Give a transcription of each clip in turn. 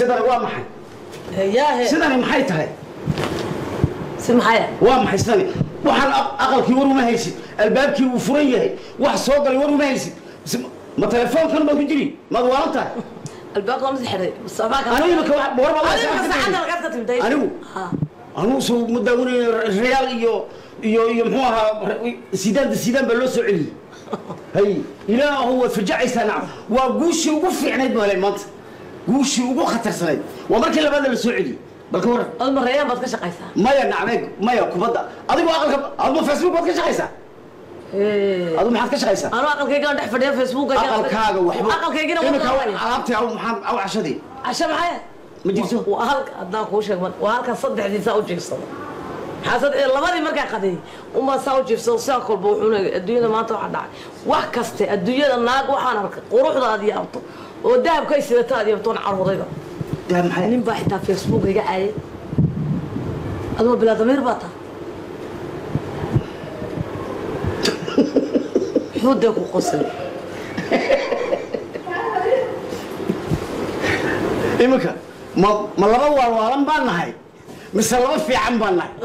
سيدنا وامحي يا سيدنا محيتها سمحية وامحي سيدنا وحن أقل كي ورو ما هيسي الباب كي وفريه واحد صوت اللي ورو ما هيسي ما تلفون كان ما بيجري ما دوالته الباب قام زحري بس أنا يبغى كواحد ورا والله أنا سو مدوني الريال يو محوها سيدان بلوسو علي هي إلى هو فجع سنة وقوشي وقف عنيد مالي مات قوشي وقو خطر سنة ومركي اللي بدل السعودي بالكورة المريان بدك قيسة ما ينعمك ما يكبدا أضيف أقل فيسبوك بدك قيسة أضيف ما حد قيسة أنا أقل كي قاعد أحفر فيسبوك أقل كاغا وحبو أقل كي قاعد عربتي أو محمد أو عشدي عشان معايا ما جبتوا وهالك أدناك وشك وهالك صدق دي ساوي صدق حسد لبدي markay qaday uma soo jifso saakol buu xunay adduunyada maanta waxa dhacay wax kaste adduunyada naag waxaan arkay quruxdaadi yaabto oo dahabkay sidataadi yaabto carwadayda dahab maxay nin baa xitaa Facebook iga caayay adoo bilaa damiir baata xude ku qosay imika ma laba waalan baan nahay mise laba fiican baan nahay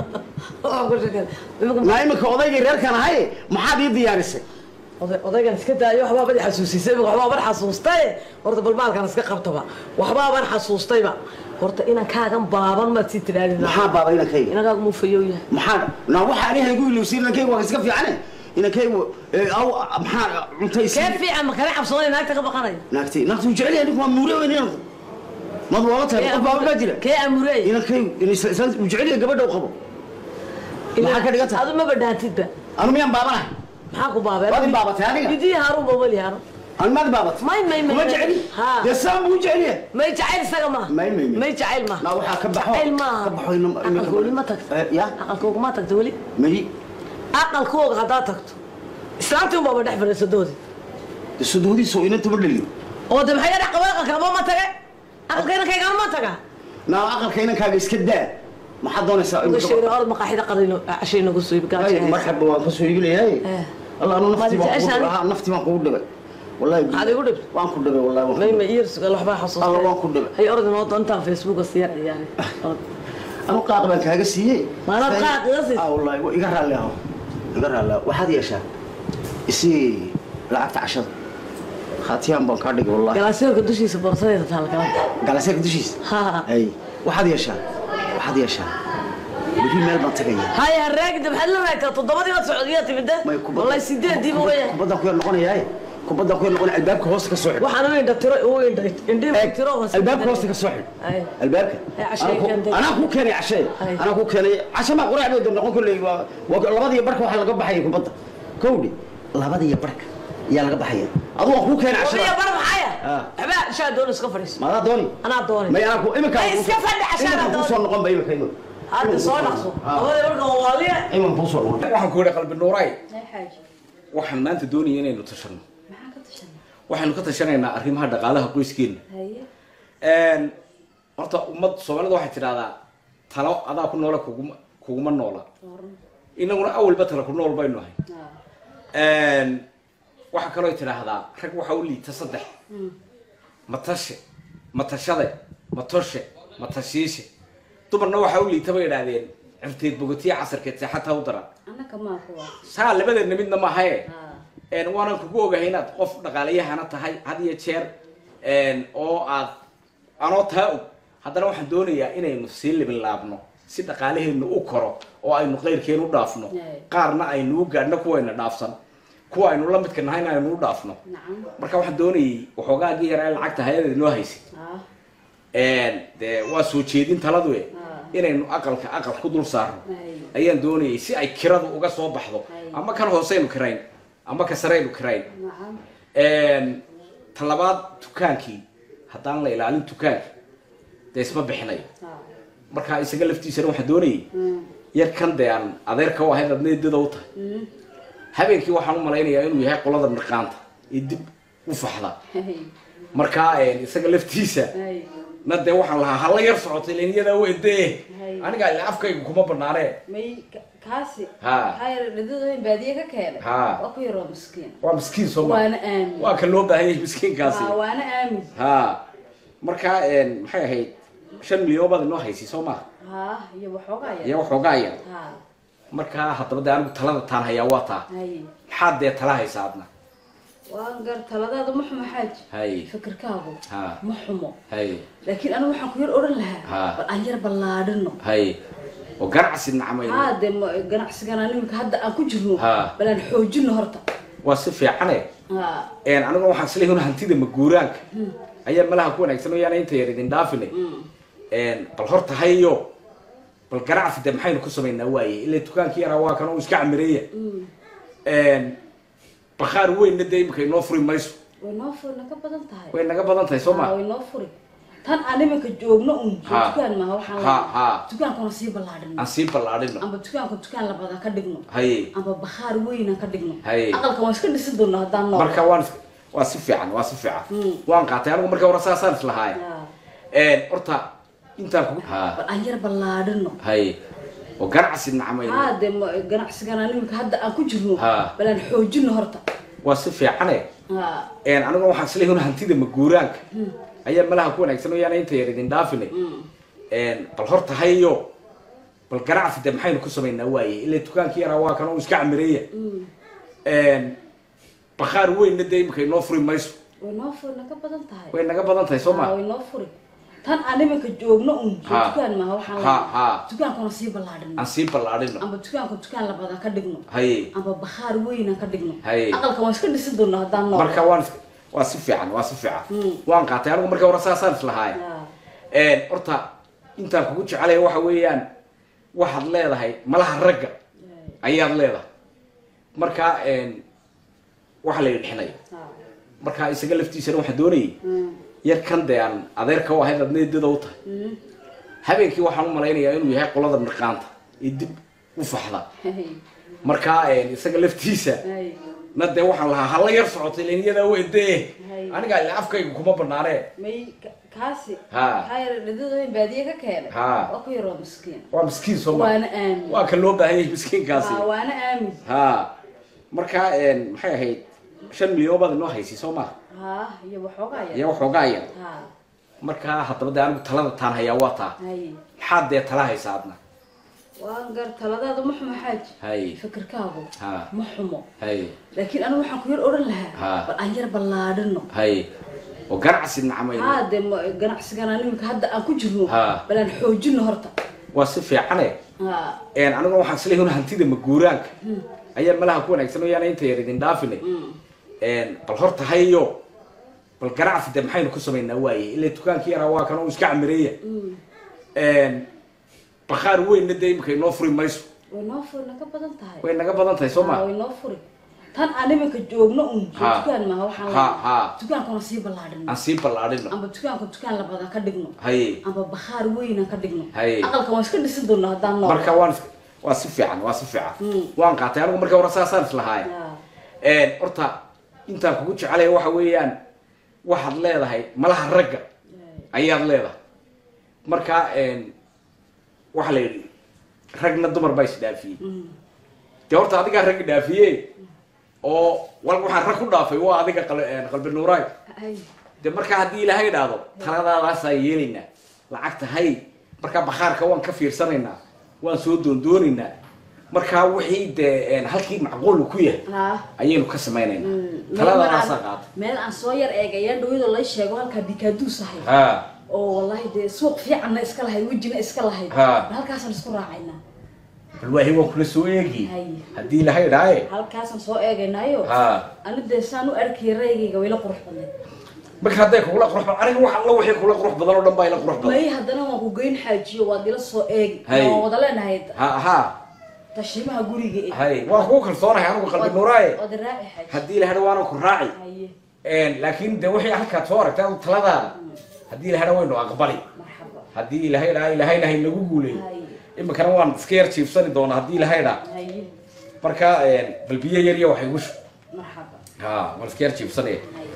ما يمك أضيق ريركان هاي ما حد يدي يارسه أضيق نسكت أيوة حباب بدي حسوسي وحباب بدي حسوستي ورد بالبال كان نسكت قبطبا وحباب بدي حسوستي بقى ورد إنا كاغم بابا ما تيجي تلاقي محاب بابا إنا كي إنا كاغم مفيوية محاب نروح عليها يقول لي وسيرنا كي واسكت في عنه إنا كي أو محاب متيسير كيف في عم كان حبصوني ناكتك بقري ناكتي وجعلي هذيك موري وين ما ضوابتها بابا بدري كي أموري إنا كي وجعلي قبل وقبل ما حكى لقتها هذا ما بدها تبى أنا مين بابنا معاكو بابا هذه بابا ثانية يدي هارون بابا لي هارون أنا ما بابا ما جعلي ها يا سام وجعلي ما يجعل سقما ما يجعل ما لا وحا كبحوا كبحوا أقول ما تكت يا أقولك ما تكتولي مي أقل كوك غدا تكت إسلامتهم بابا نحفر السدودي سوينا تبرلي أو ده محيا رقبة كابو ما تجا أقل كينا كي ما تجا لا أقل كينا كابي سكدة ما حد دون يساوي وشيء الأرض مقاحدة قرينه عشان نقصي بقى مرحبا وقصوا يقول لي هاي الله أنا نفتي ما أقول له والله هذا يقول وان كل ده والله ما يرس قال حبا حصص الله وان كل ده هي أرض نوط أنت على فيسبوك السيارة يعني أنا قاعد بنك هذا الشيء ما أنا قاعد قصدي والله يقرأ له واحد يشاء يسي لعبت عشر خاتيان بنكاردك والله جلسير كدوشي سبورتاي تطلع كلام جلسير كدوشيس ها أي واحد يشاء بدي مال بنتقيا هاي الراجل ده بحل رايك تضبطي ما سعودية تبدا والله سيدين دي مويه كبدا كوير نقوني هاي كبدا كوير نقوني الباب هوست كسوحل waxaan weyn daftiray oo weyn daftiray hoos الباب هوست كسوحل الباب انا كو كاني عشاء انا كو كاني عشاء ما قرع بيد نقون كل لبدي بركه waxa laga baxay kubada kowdi labadii barka yaa laga baxay adoo ku keenay عشاء labadii bar maxaya aba shaa doon iska fariis ma dooni ana dooni ma ana ku imika iska fadhi عشاء doon soo noqon bay imika هذا صار نقصه هذا يرجع والله أيوة بوصل waxaan ku qalbi nooray waxaan maanta doonayay inaynu tashano waxaanu ka tashanaynaa arrimaha dhaqaalaha qoyskeena horta ummad Soomaalida waxay tiraahdaa talo adaa ku nool kuguma noola inaguna awalba talo ku nool baynu ahay waxa kale oo tiraahdaa rag waxa uu liita saddex matoshe matashiishe dumarna waxa uu liitaba yiraahdeen cirteed bogatiya casarkeed saxata u daran anaka ma kuwa saa labadeena midna ma haye waanan kugu ogahay inaad qof dhaqaaleyahana tahay had iyo jeer oo aad anoo taa haddana waxaan doonayaa inaynu sii libin laabno si dhaqaalaheenu u koro oo aynu qeyrkeenu u dhaafno qaarna aynu u gaadhno kuwayna dhaafsan kuwa aynu la midka nahay aynu u dhaafno marka waxaan doonayay waxoogaagii yaraa lacagta hay'adda noo haysay de waa soo jeedin taladu inaynu aqal ku dul saarno ayaan doonayay si ay kiradu uga soo baxdo ama kan hooseynu kirayn ama ka sareynu kirayn talabaad dukaankii haddaan la ilaalin dukaanka de isma bixinayo marka isaga laftiisana waxaan doonayay yar kan de aan adeerka u ahayd adneedada u tahay habeenkii waxaan u malaynayaa inuu yahay qolada mirqaanta ee dib u faxda marka isaga laftiisa نادي وحنا لها هلا يرفعوا تلين يدا ويديه أنا قال لي أفكار كم بناره مي كاسي هاي ردود بادية كهلا وكيرو مسكين ومسكين صوما وأنا آمن وأكلوا ده هي مسكين كاسي وأنا آمن marka maxay ahayd 5 milyan baad inoo haysi Soomaa iyo waxoogaa yar marka hadaba daan talada taan haya waata maxaad ee tala haysaadna waan gar taladaadu ma xumo xaaj fikirkaagu ma xumo laakiin anigu waxaan ku yar oran lahaa bal aan yar ballaadhino oo ganacsi nacmayno ganacsigan animka hadda aan ku jirno bal aan xoojino horta waa si fiican anigu waxaan isleeyahay hantida maguuraanka ayaa malaha ku wanaagsan oo yaana inta yar idin dhaafinay bal horta hayo bal ganacsi de maxaynu ku sameynaa waaye ilaa dukaankii yaraa waa kan oo iska camireeya bakhaar weynna de imika inoo furi mayso way noo furi naga badan tahay way naga badan tahay Soomaa way noo furi tan aan iminka joogno dukaan ma waxaan dukaankana sii ballaadhino aan sii ballaadhino amba dukaan la badan ka dhigno amba bakhaar weyn ka dhigno aqalka waan iska dhisi doonaa hadaan noo marka waa si fiican waan qaatay anigu marka hore saasaan islahay horta intaan ku bal aan yar ballaadhino oo ganacsi nacmayno ganacsigan animka hadda aan ku jirno bal aan xoojino horta waa si fiican anigu waxaan isleeyahay hantida maguuraanka ayaa malaha ku wanaagsan oo yaana inta yar idin dhaafinay bal horta hayo bal ganacsi de maxaynu ku sameynaa waaye ilaa dukaankii yaraa waa kan oo iska camireeya bakhaar weynna de imika inoo furi mayso way noo furi naga badan tahay way naga badan tahay Soomaa way noo furi tan aan iminka joogno dukaan ma waxaan dukaankana sii ballaadhino aan sii ballaadhino amba dukaan la badan ka dhigno amba bakhaar weyn ka dhigno aqalka waan iska dhisi doonaa hadaan noo marka waa si fiican waan qaatay anigu marka hore saasaan islahay horta intaan kugu jecelahay waxa weeyaan waxaad leedahay malaha ragga ayaad leedahay marka waxa la yidhixinaya marka isaga laftiisana waxaan doonayay yar kan de aan adeerka u ahayd adneedada u tahay habeenkii waxaan u malaynayaa inuu yahay qolada mirqaanta ee dib u faxda marka isaga laftiisa na de waxaan lahaa hala yar socotay leeyada weynte aniga ila afkaygu kuma banaanee may kaasi hayr dhididooyin baadiye ka keenay waa ku yaro miskiin waa miskiin Soomaa waa ka loo baahan yahay miskiinkaasi waana aamin marka maxay ahayd 5 milyan baad inoo haysi Soomaa iyo waxoogaa yar marka hadaba daan talada taan haya waata maxaad ee tala haysaadna waan gar taladaadu ma xumo xaaj fikirkaagu ma xumo laakiin anigu waxaan ku yar oran lahaa bal aan yar ballaadhino oo ganacsi nacmayno ganacsigan animka hadda aan ku jirno bal aan xoojino horta waa si fiican anigu waxaan isleeyahay hantida maguuraanka ayaa malaha ku wanaagsan oo yaana inta yar idin dhaafinay bal horta hayo bal ganacsi de maxaynu ku sameynaa waaye ilaa dukaankii yaraa waa kan oo iska camireeya bakhaar weynna de imika inoo furi mayso way noo furi naga badan tahay way naga badan tahay Soomaa way noo furi tan aan iminka joogno dukaan ma waxaan dukaankana sii ballaadhino aan sii ballaadhino amba dukaan la badan ka dhigno amba bakhaar weyn ka dhigno aqalka waan iska dhisi doonaa hadaan noo marka waa si fiican waan qaatay anigu marka hore saasaan islahay horta intaan kugu jecelahay waxa weeyaan waxaad leedahay malaha ragga ayaad leedahay marka waxa la yidhi ragna dumar baa isdhaafiyey dee horta adigaa ragga dhaafiyey oo waxaan rag ku dhaafay waa adiga qalbi nuuraay dee marka haddii ilaahay idhaahdo taladaadaasaan yeelaynaa lacagta hay marka bakhaarka waan ka fiirsanaynaa waan soo doondoonaynaa marka wixii de halkii macquul ku yahay ayaynu ka sameeynaa taladaasa qaad meel aan soo yar eegayaan dhawada la sheego halka bikaadus ahay oo wallahi de suuq fiican iska lahayd wajina iska lahayd halkaas aan isku raacayna bal waa hiwa kula soo eegi hadii la haydaaye halkaas aan soo eegaynaayo aniga de saan u arkay reeyga wayla qurux badan marka haday kula qurux badan aniga waxa la wixii kula qurux badan oo dhan baa ila qurux badan may hadana waan ku geyn xaajiyo waa dila soo eeg oo wada leenahay tashiimaha guriga waa ku kalsoonahay anigu qalbi nuuraay hadii la hado waana ku raaci laakiin de wixii halka soo aragtay taladaada hadii la hado waynu aqbali hadii ilaahay nagu guulay ima kana waan iska yar jiifsani doona hadii ilaahay marka balbiye yar iyo waxay wish waan iska yar jiifsanay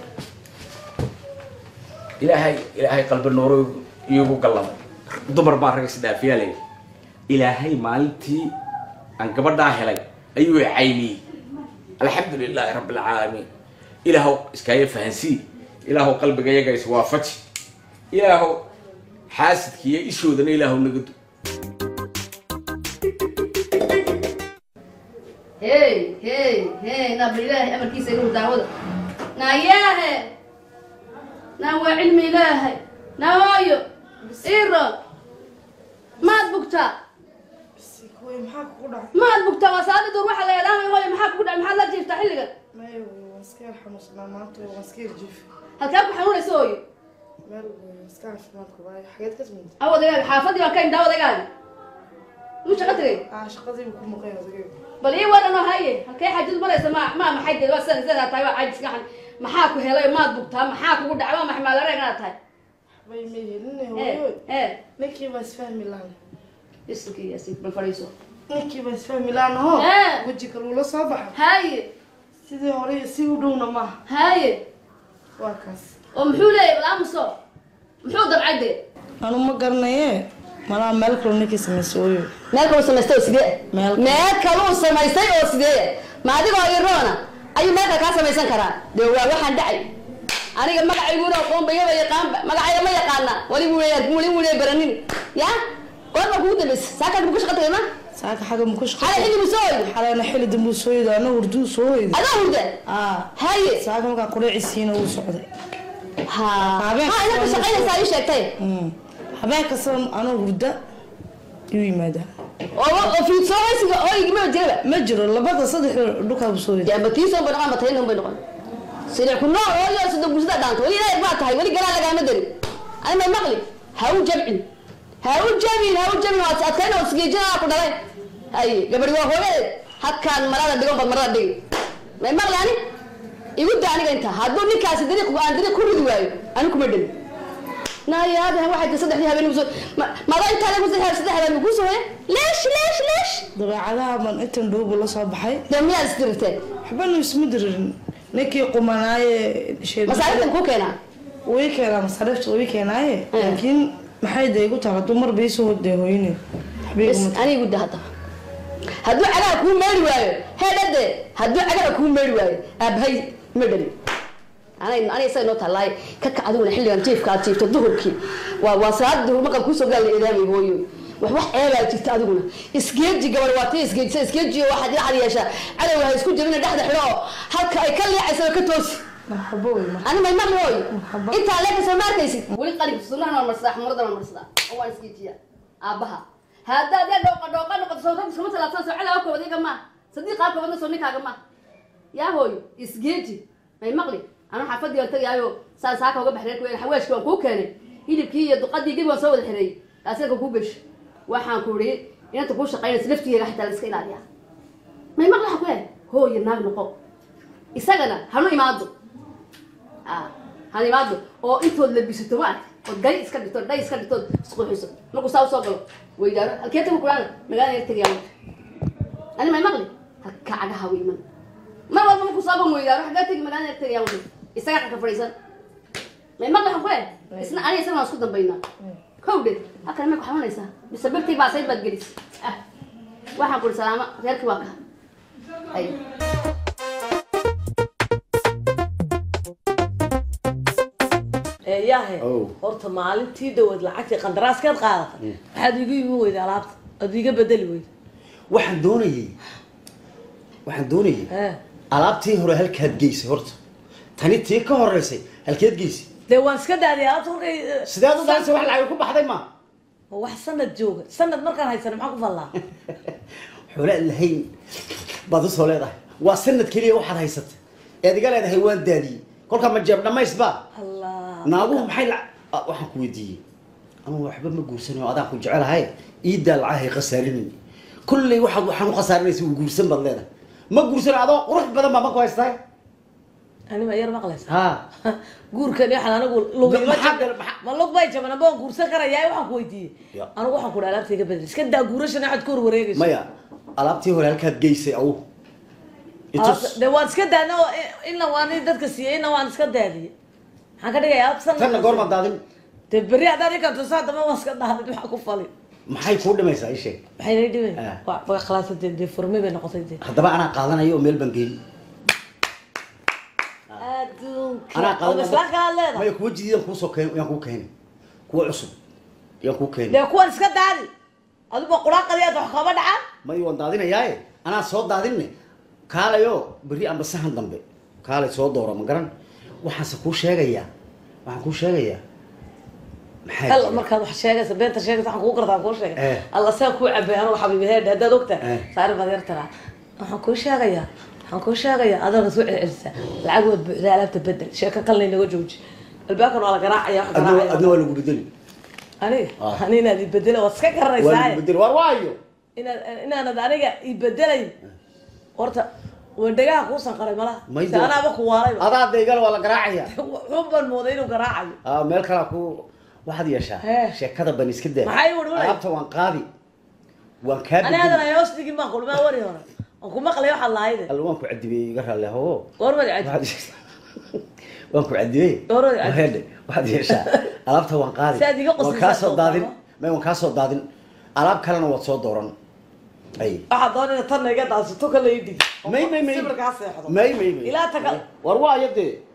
ilaahay qalbi nuuro iyagu galay dumar baa rag isdhaafiyay ilaahay maalintii aan gabadha helay ayuu caymiyay alxamdulilaahi rabbil caalamiin ilaahu iskaaga fahansi ilaahu qalbigayaga is waafaji ilaahu xaasidkiiyo ishoodana ilaahu naga du hey na bilaahi amarkiisa inuu daawada naayahe na waa cilmi ilaahay na hooyo iro maad bugtaa maad bugtaa waa saadi dur waxa la yidhaahdo hooyo maxaa kugu dhacay maxaad la jiiftaa xilligan maskeel xanuunsanaa maanta maskeel jiif halkaa ku xanuunaysa hooyo maskeel caafimaadku waayo xageed ka timid awadagaaga xaafadii baan ka indhaa wadagaaga muu shaqa tagay shaqadii buu ku maqan odagayga bal ii waran oo haye halkay xajid maraysa maxay deed waa sidaa tahay waa caajis gaxan maxaa ku helay maad bugtaa maxaa kugu dhacay waa maxay maalareegana tahay bay meeyeen hooyo ninkii baa isfahmi lahayn iskii yasiid bal fariiso ninkii baa isfahmi lahayn oo waji kale uu la soo baxo haye sidii hore si u dhowna ma haye waa kaas oo muxuu leeyahay bal aamuso muxuu dabcade anu ma garanaye malaa meel kale ninkii samaystay hooyo meel kale samaystay oo sidee meel kale samaystay oo sidee ma adigoo iroona ayuu meel kale ka samaysan karaa dee waa waxaan dhacay aniga magacayguna qoon bayaba yaqaan magacayga ma yaqaana wali wuu baranin ya goorma kugu dambaysa saaka ku shaqatay ma saaka xaga mu ku shaqatay xalay xilli musooy xalayna xilli dambu sooyda ana hurdu sooyda ada hurda haye saaka marka quracisiina uu socday ina ku shaqaynaysaa ii sheegtay habeenka san ana hurda iyuu yimaada oo fiidsooysiga ooyigima jiraba ma jiro labada saddex dhuka sooyda ma tiisoo banaqan ma tayn bay noqon sida ku noo ooyo sida gusda dhaanto wali ilaahay ma tahay wali galaa laga ma dari ana maqli ha u jabcin waa adkayna oo sigeejina ku dhalay hay gabadhi waa hooyadeed halkaan marada dhigo bad marada dhigi may maqli ani igu daa aniga inta hadduu ninkaasi dariiq ku ridi waayo ani kuma dhin naayaada waxay ka saddexdii habeen ugu soo mada intaa lagu saddex habeen ugu soo leesh dabeecadaha man intan dhoobo la soo baxay damiyaa isdirtay xabanu isma dirin ninkii qumanaaye masaariftan ku keenaa way keenaa masaarifta way keenaaye laakiin maxay deegu tahay dumar bay soo waday hooyine anigu dahada hadduu cagaha kuu meeri waayo heedhade hadduu cagaha kuu meeri waayo aabhay ma dhalin أنا سأنو تلاي كعدونا حلي أنتيف كاتيف تدهوركي وصاد دهور ما كان كوسو قال لي إدامي هويو وح عيبة تكتادونا إسكيجي قبل وقتي إسكيجي واحد يحد يشاء أنا وهاي إسكوجي من الدحد حلو هالك يكلي عسى كتوس أنا ما يمر هوي أنت عليك سمعت يسي ولي قريب صنع المرصاح مرضى المرصاح هو إسكيجي أبها هذا ده دوقا صوتك سمعت لا تصل على أوكي وديك ما صديق أوكي ودنا صونيك هجما يا هوي إسكيجي ما يمر أنا حفظي قلت لي أيوه ساعة وجب حريك وين حواش كون كاني يجيب كي دقدي يجيب وصور الحري أصير كوبش وحن كوري أنت تقول شقين سلفتي راح تلسكين عليها ما يمر لها كوين هو ينام نقو السجنة هنو يمادو هنو يمادو أو أنتوا اللي بيستوعب وجاي إسكندر ده إسكندر سقول حسن نقول ساو صقل ويدار الكاتب القرآن مجال يرتجي أنا ما يمر لي كعجة هوي من ما والله ممكن صابون ويدار حاجات تيجي مجال يرتجي isaga ka fariisan ma maqlax ku isna ani isna isku dambayna kowdid halkan ma ku xamanaysa bisababtii baa sayd bad gelis waxaan ku salaama reerkii waa ka ay yaahe horta maalintii dawad lacagtii qandaraaskaad qaadatay waxaad igu yimi weyda alaabta aad iga bedeli weyda waxaan doonayay alaabtii hore halkaad geysay horta tani tii ka horeysay halkeed geysi dee waan iska daadiyay alaabta markay sideed u daadisay wax lacag ku baxday ma wax sanad jooga sanad markaan haysana maxaa ku fallaa xoolo lahayn baad usoo leedahay waa sanad keliya waxaad haysatay eed iga leedahay waan daadiyey kolkaa ma jeeb dhamays ba naaguhu maxay waxaan ku weydiiyey anugu waxba ma guursanayo adaan ku jecelahay iidaa lacahay khasaarinay kulley waxaan u khasaarinaysa uu guursan baad leedahay ma guursano adoo qurux badan baa ma ku haystahay أنا ما يرمى قلص. قول كان يحنا أنا أقول لو ما لو بايج أنا بقول قول سكر يا واحد كويتي. أنا واحد كور على بتيجي بدرس كده قولش أنا عاد كور وريجش. ما يا على بتيجي هو هالكات جيسي أو. ده وانس كده أنا إنه واني ده كسيه إنه وانس كده هذه. هكذا يا أبصر. تنا قرب دادين. تبري هذا كان تصاد ما وانس كده هذا بحكوا فلي. ما حي فود ما يسوي شيء. حي ندي. بقى خلاص دي فرمي بين قصيدة. هذا بقى أنا قاعدنا يوم ميل بنجيل. أنا قال ما يكون جديد كوسو كين يكون كين kuwa cusub yaan ku keenay dee kuwan iska daadi adigu quraaqadiyaad wax kaba dhacaan may waan daadinayaaye anaa soo daadinne kaalayo berri amba sahan dambe kaalay soo dooro ma garan waxaanse kuu sheegayaa waxaan kuu sheegayaa هلا مركز واحد شيء بنت شيء صح كوكر ذا كل شيء الله ساكو عبي أنا وحبيبي هذا دكتور صار بدير ترى حنكون شيء غيا حنكون شيء غيا هذا رسول إرسا العقود لا تبدل شيء قلني لو جوج الباكر ولا قراع يا أخي قراع أنا ولا بدل أنا نادي بدل وسكك الرئيس ولا بدل وروايو إن أنا دارجة يبدلني ورت ودقها خوصا قريب ملا أنا بكو واي هذا دقيقة ولا قراعية رب الموضوعين وقراعي ملك راكو واحد يشاء شكذا بنيس كده عرفت وان قاضي وان كابي أنا هذا يا أصدقي ما أقول ما وري هنا أنكو ما خليه حل هيدا الوانكو عدي بيقرا له هو ورمي عدي وانكو عدي ورمي عدي واحد يشاء عرفت وان قاضي وان كاسو دادين ما وان كاسو دادين ألعب كلنا وتصو دوران أي أحد دورنا ترى قاعد عصتو كله يدي مي سبر كاسة مي إلى تكل وروا يدي